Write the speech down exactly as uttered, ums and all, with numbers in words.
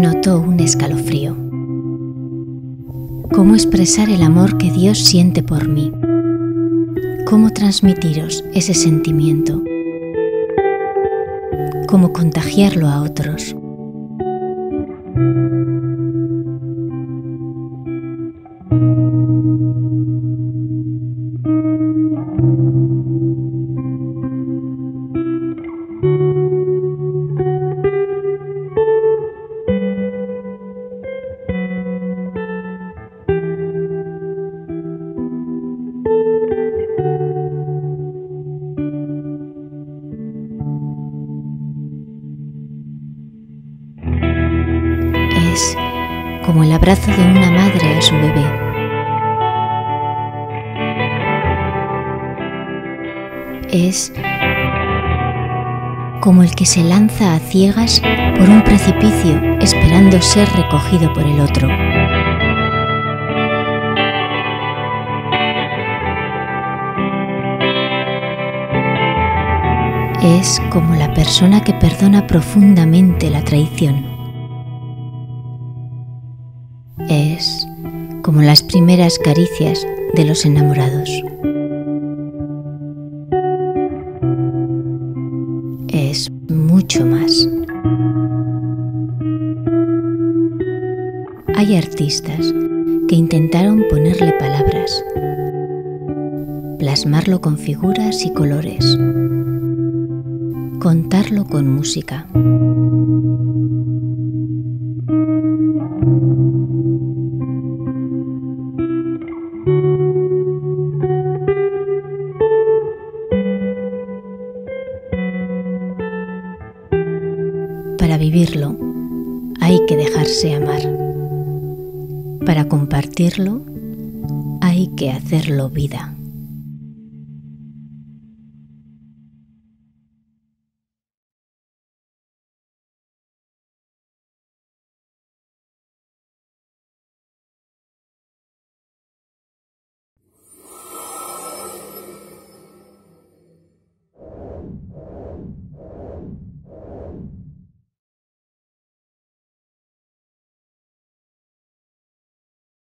notó un escalofrío. ¿Cómo expresar el amor que Dios siente por mí? ¿Cómo transmitiros ese sentimiento? ¿Cómo contagiarlo a otros? Es como el abrazo de una madre a su bebé. Es como el que se lanza a ciegas por un precipicio esperando ser recogido por el otro. Es como la persona que perdona profundamente la traición. Es como las primeras caricias de los enamorados. Es mucho más. Hay artistas que intentaron ponerle palabras, plasmarlo con figuras y colores, contarlo con música. Para vivirlo, hay que dejarse amar. Para compartirlo, hay que hacerlo vida.